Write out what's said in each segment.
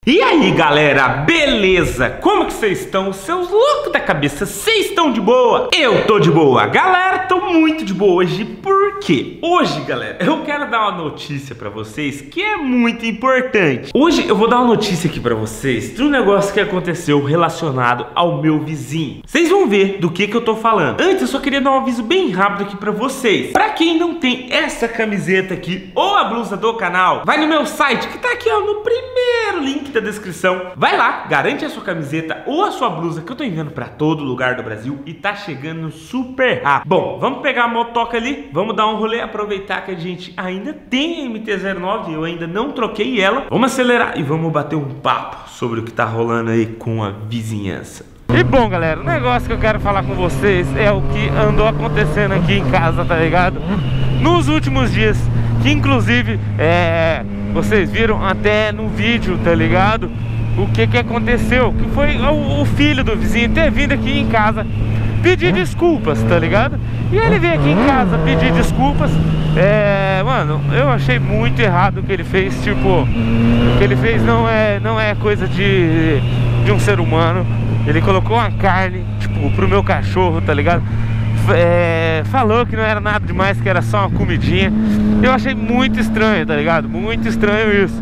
E aí galera, beleza? Como que vocês estão? Seus loucos da cabeça, vocês estão de boa? Eu tô de boa. Galera, tô muito de boa hoje. Por quê? Hoje, galera, eu quero dar uma notícia pra vocês que é muito importante. Hoje eu vou dar uma notícia aqui pra vocês de um negócio que aconteceu relacionado ao meu vizinho. Vocês vão ver do que eu tô falando. Antes eu só queria dar um aviso bem rápido aqui pra vocês. Pra quem não tem essa camiseta aqui ou a blusa do canal, vai no meu site que tá aqui ó, no primeiro link da descrição. Vai lá, garante a sua camiseta ou a sua blusa que eu tô enviando pra todo lugar do Brasil e tá chegando super rápido. Bom, vamos pegar a motoca ali, vamos dar um rolê, aproveitar que a gente ainda tem a MT-09, eu ainda não troquei ela. Vamos acelerar e vamos bater um papo sobre o que tá rolando aí com a vizinhança. E bom galera, o negócio que eu quero falar com vocês é o que andou acontecendo aqui em casa, tá ligado? Nos últimos dias, que inclusive vocês viram até no vídeo, tá ligado? O que aconteceu, que foi o filho do vizinho ter vindo aqui em casa pedir desculpas, tá ligado? E ele veio aqui em casa pedir desculpas. Mano, eu achei muito errado o que ele fez. Tipo, o que ele fez não é coisa de um ser humano. Ele colocou uma carne, tipo, pro meu cachorro, tá ligado? Falou que não era nada demais, que era só uma comidinha. Eu achei muito estranho, tá ligado? Muito estranho isso.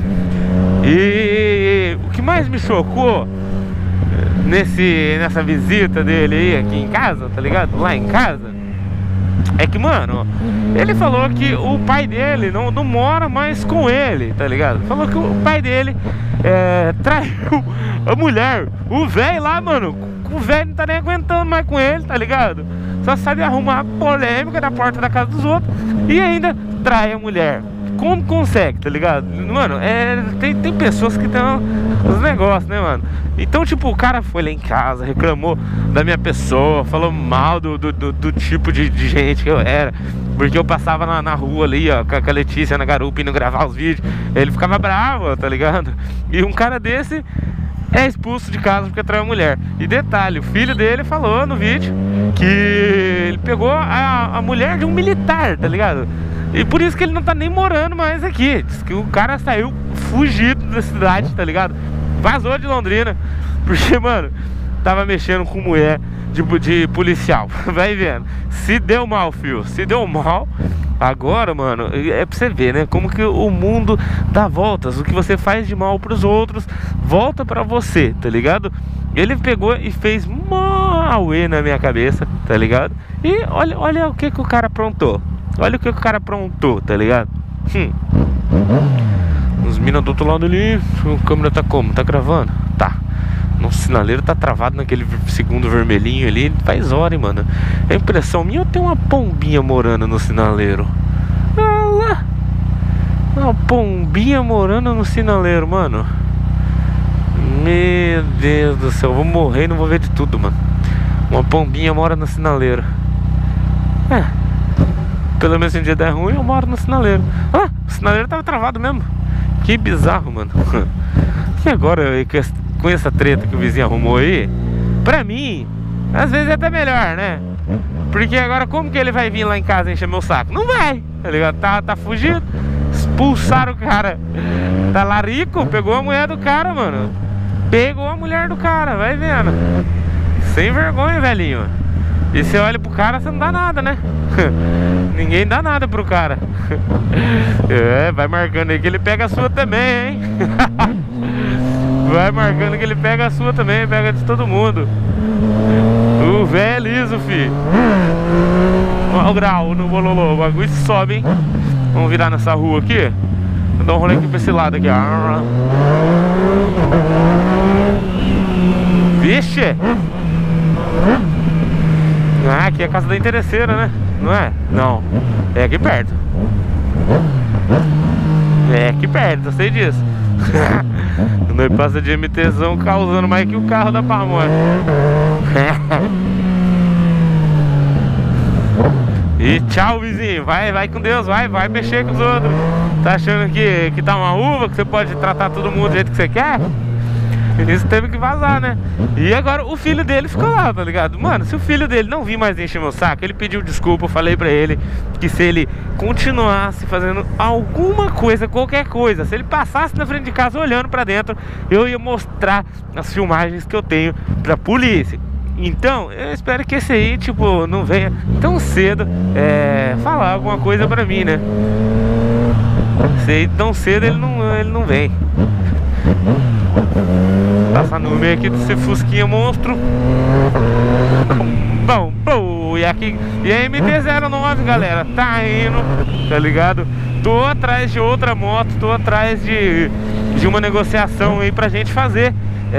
E o que mais me chocou nessa visita dele aí aqui em casa, tá ligado? Lá em casa, é que, mano, ele falou que o pai dele não mora mais com ele, tá ligado? Falou que o pai dele traiu a mulher. O velho lá, mano, o velho não tá nem aguentando mais com ele, tá ligado? Só sabe arrumar polêmica na porta da casa dos outros e ainda trai a mulher. Como consegue, tá ligado? Mano, tem pessoas que tem os negócios, né, mano? Então, tipo, o cara foi lá em casa, reclamou da minha pessoa, falou mal do tipo de gente que eu era, porque eu passava na rua ali, ó, com a Letícia na garupa indo gravar os vídeos. Ele ficava bravo, tá ligado? E um cara desse é expulso de casa porque traiu a mulher. E detalhe, o filho dele falou no vídeo que ele pegou a mulher de um militar, tá ligado? E por isso que ele não tá nem morando mais aqui. Diz que o cara saiu fugido da cidade, tá ligado? Vazou de Londrina, porque, mano, tava mexendo com mulher de policial. Vai vendo. Se deu mal, filho. Se deu mal. Agora, mano, é pra você ver, né? Como que o mundo dá voltas. O que você faz de mal pros outros volta pra você, tá ligado? Ele pegou e fez mauê na minha cabeça, tá ligado? E olha o que o cara aprontou. Olha o que o cara aprontou, tá ligado? Os minas do outro lado ali. A câmera tá como? Tá gravando? Tá. Nosso sinaleiro tá travado naquele segundo vermelhinho ali. Faz hora, hein, mano. É impressão minha ou tem uma pombinha morando no sinaleiro? Olha lá. Uma pombinha morando no sinaleiro, mano. Meu Deus do céu. Eu vou morrer e não vou ver de tudo, mano. Uma pombinha mora no sinaleiro. Pelo menos se um dia der ruim, eu moro no sinaleiro. Ah, o sinaleiro tava travado mesmo. Que bizarro, mano. E agora, com essa treta que o vizinho arrumou aí, pra mim, às vezes é até melhor, né? Porque agora como que ele vai vir lá em casa encher meu saco? Não vai, tá ligado? Tá fugindo. Expulsaram o cara. Tá larico, pegou a mulher do cara, mano. Pegou a mulher do cara, vai vendo. Sem vergonha, velhinho. E você olha pro cara, você não dá nada, né? Ninguém dá nada pro cara. Vai marcando aí que ele pega a sua também, hein? Vai marcando que ele pega a sua também, pega de todo mundo. O velho é liso, fi. Olha o grau no bololô, o bagulho sobe, hein? Vamos virar nessa rua aqui. Vou dar um rolê aqui pra esse lado aqui, ó. Vixe! Ah, aqui é a casa da interesseira, né? Não é? Não. É aqui perto. É aqui perto, eu sei disso. Nós passa de MTzão causando mais que o carro da pamonha. E tchau, vizinho. Vai com Deus, vai mexer com os outros. Tá achando que tá uma uva, que você pode tratar todo mundo do jeito que você quer? Isso teve que vazar, né? E agora o filho dele ficou lá, tá ligado? Mano, se o filho dele não vir mais encher meu saco, ele pediu desculpa, eu falei pra ele que se ele continuasse fazendo alguma coisa, qualquer coisa, se ele passasse na frente de casa olhando pra dentro, eu ia mostrar as filmagens que eu tenho pra polícia. Então, eu espero que esse aí, tipo, não venha tão cedo falar alguma coisa pra mim, né? Se aí tão cedo ele não vem. Passar no meio aqui desse fusquinha monstro. Bom, e aqui, e a MT-09, galera, tá indo, tá ligado? Tô atrás de outra moto, tô atrás de uma negociação aí pra gente fazer.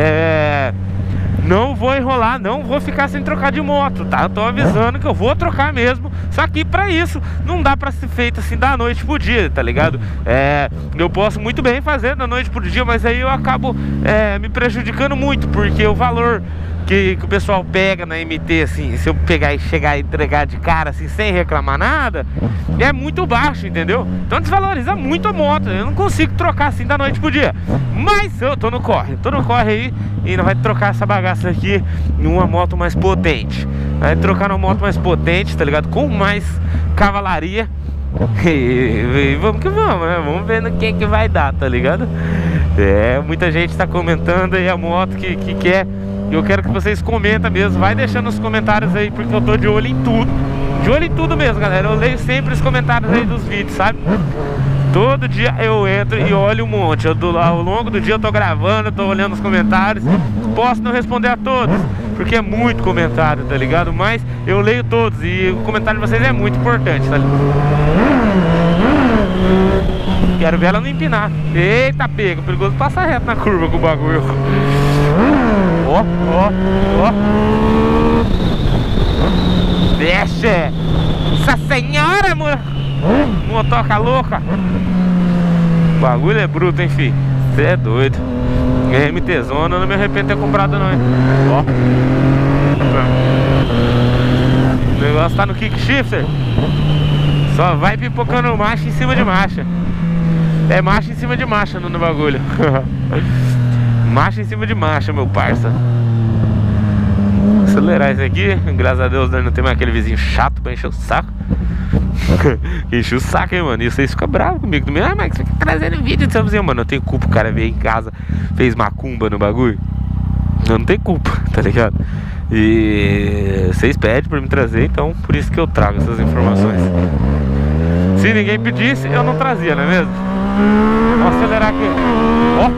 Não vou enrolar, não vou ficar sem trocar de moto, tá? Eu tô avisando que eu vou trocar mesmo. Só que pra isso não dá pra ser feito assim da noite pro dia, tá ligado? Eu posso muito bem fazer da noite pro dia, mas aí eu acabo me prejudicando muito, porque o valor que o pessoal pega na MT, assim, se eu pegar e chegar e entregar de cara, assim, sem reclamar nada, é muito baixo, entendeu? Então desvaloriza muito a moto. Eu não consigo trocar assim da noite pro dia. Mas eu tô no corre aí, e nós vai trocar essa bagaça aqui em uma moto mais potente. Vai trocar numa moto mais potente, tá ligado? Com mais cavalaria. E vamos que vamos, né? Vamos ver no que vai dar, tá ligado? Muita gente tá comentando aí a moto que quer. Eu quero que vocês comentem mesmo. Vai deixando nos comentários aí, porque eu tô de olho em tudo. De olho em tudo mesmo, galera. Eu leio sempre os comentários aí dos vídeos, sabe? Todo dia eu entro e olho um monte. Ao longo do dia eu tô gravando, eu tô olhando os comentários. Posso não responder a todos, porque é muito comentário, tá ligado? Mas eu leio todos e o comentário de vocês é muito importante, tá ligado? Quero ver ela não empinar. Eita, pega, perigoso passar reto na curva com o bagulho. Ó. Deixa! Essa senhora, motoca louca! O bagulho é bruto, hein, fi? Você é doido. MT Zona, não me arrependo de ter comprado, não, hein? Ó. O negócio tá no kick shifter. Só vai pipocando marcha em cima de marcha. É marcha em cima de marcha no bagulho. Marcha em cima de marcha, meu parça. Acelerar isso aqui. Graças a Deus não tem mais aquele vizinho chato pra encher o saco. Encher o saco, hein, mano. E vocês ficam bravos comigo. Mas você fica trazendo vídeo do seu vizinho. Mano, eu tenho culpa. O cara veio em casa, fez macumba no bagulho. Eu não tenho culpa, tá ligado? E vocês pedem pra me trazer, então por isso que eu trago essas informações. Se ninguém pedisse, eu não trazia, não é mesmo? Vamos acelerar aqui. Ó.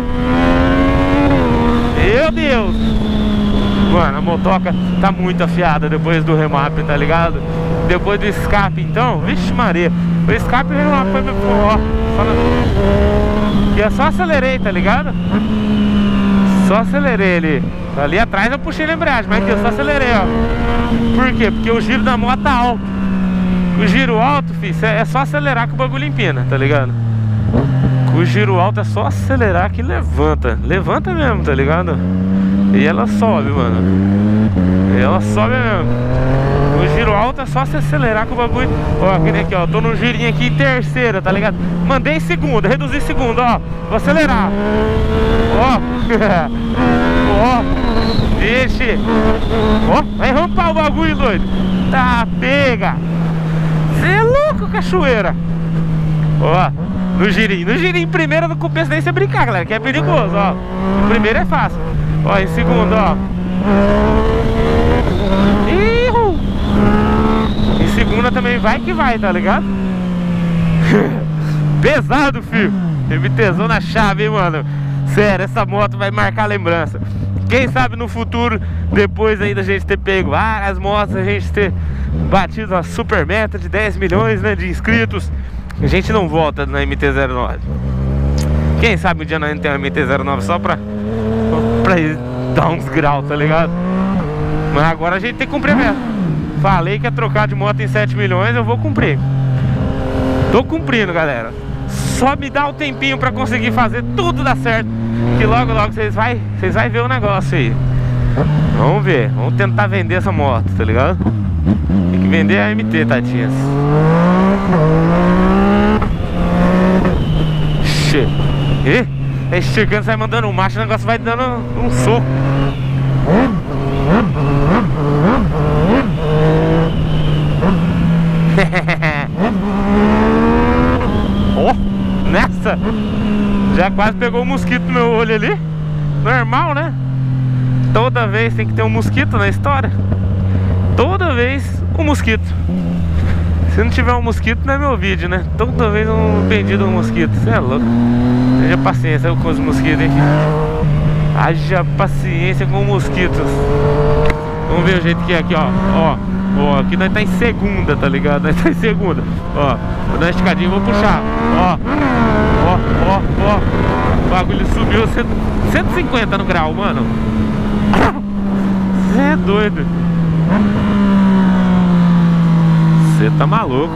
Meu Deus! Mano, a motoca tá muito afiada depois do remap, tá ligado? Depois do escape, então, vixe Maria. O escape e o remap foi meu. Ó, que eu só acelerei, tá ligado? Só acelerei ali. Ali atrás eu puxei a embreagem, mas aqui eu só acelerei, ó. Por quê? Porque o giro da moto tá alto. O giro alto, filho, é só acelerar que o bagulho empina, tá ligado? O giro alto é só acelerar que levanta. Levanta mesmo, tá ligado? E ela sobe, mano. E ela sobe mesmo. O giro alto é só se acelerar com o bagulho. Ó, que nem aqui, ó. Tô no girinho aqui em terceira, tá ligado? Mandei em segunda, reduzi segunda, ó. Vou acelerar. Ó. Ó. Vixe. Ó, vai rampar o bagulho, doido. Tá, pega. Cê é louco, cachoeira. Ó. No girinho primeiro no começo nem você brincar, galera, que é perigoso, ó. O primeiro é fácil. Ó, em segundo, ó. Em segunda também vai que vai, tá ligado? Pesado, filho. MTzão na chave, hein, mano. Sério, essa moto vai marcar lembrança. Quem sabe no futuro, depois aí da gente ter pego várias motos, a gente ter batido uma super meta de 10 milhões, né, de inscritos, a gente não volta na MT-09. Quem sabe um dia nós não tem uma MT-09 só pra dar uns graus, tá ligado? Mas agora a gente tem que cumprir a meta. Falei que ia trocar de moto em 7 milhões, eu vou cumprir. Tô cumprindo, galera. Só me dá um tempinho pra conseguir fazer tudo dar certo, que logo vocês vai ver o negócio aí. Vamos ver, vamos tentar vender essa moto, tá ligado? Tem que vender a MT, tadinhas. esticando, sai mandando um macho, o negócio vai dando um soco. Oh, nessa já quase pegou um mosquito no meu olho ali. Normal, né? Toda vez tem que ter um mosquito na história. Toda vez um mosquito. Se não tiver um mosquito, não é meu vídeo, né? Toda vez um bendito mosquito. Você é louco. Haja paciência com os mosquitos, hein? Haja paciência com mosquitos. Vamos ver o jeito que é aqui, ó. Ó, aqui nós tá em segunda, tá ligado? Nós tá em segunda. Ó, vou dar uma esticadinha e vou puxar. Ó. O bagulho subiu 150 no grau, mano. Você é doido. Você tá maluco.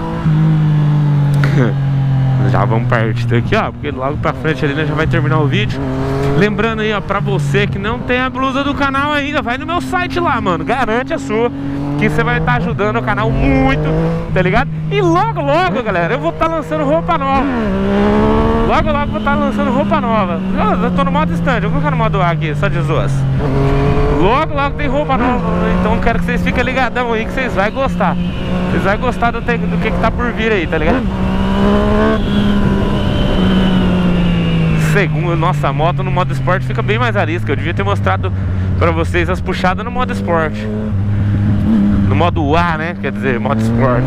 Já vamos partir daqui, ó, porque logo pra frente ali, né, já vai terminar o vídeo. Lembrando aí, ó, pra você que não tem a blusa do canal ainda, vai no meu site lá, mano, garante a sua, que você vai estar ajudando o canal muito, tá ligado? E logo, galera, eu vou estar lançando roupa nova. Logo vou estar lançando roupa nova. Eu tô no modo stand, eu vou colocar no modo A aqui, só de zoas. Logo tem roupa nova, então quero que vocês fiquem ligadão aí, que vocês vão gostar. Vocês vão gostar do que tá por vir aí, tá ligado? Segundo, nossa, a moto no modo esporte fica bem mais arisca. Eu devia ter mostrado pra vocês as puxadas no modo esporte. No modo A, né? Quer dizer, modo esporte.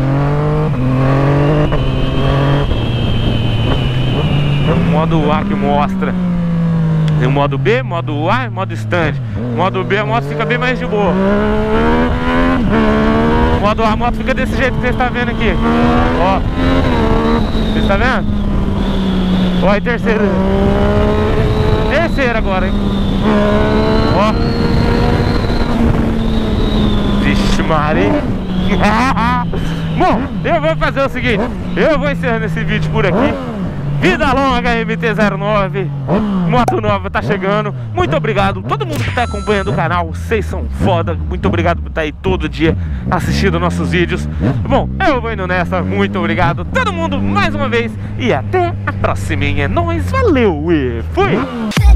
O modo A que mostra. Tem o modo B, modo A e modo stand. Modo B a moto fica bem mais de boa. Modo A a moto fica desse jeito que vocês estão vendo aqui. Ó. Vocês estão vendo? Ó, e terceira. Terceira agora, hein? Ó. Vixe, Maria. Bom, eu vou fazer o seguinte. Eu vou encerrando esse vídeo por aqui. Vida longa, MT-09. Moto nova tá chegando. Muito obrigado todo mundo que tá acompanhando o canal. Vocês são foda. Muito obrigado por estar aí todo dia assistindo nossos vídeos. Bom, eu vou indo nessa. Muito obrigado todo mundo mais uma vez. E até a próxima. É nóis, valeu e fui!